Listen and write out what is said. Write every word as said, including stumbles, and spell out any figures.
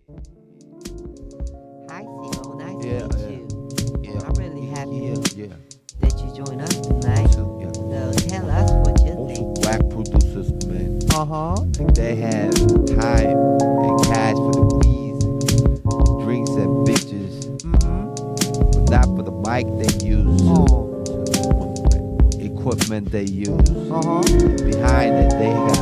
Hi, Simo. Nice Yeah, to yeah, meet you. yeah. I'm really happy Yeah, yeah. that you joined us tonight. So, yeah. So tell us what you Also, think. black producers, man. Uh huh. Like they have time and cash for the weeds, drinks and bitches, Mm-hmm. but not for the mic they use, Oh. equipment they use. Uh huh. And behind it, they got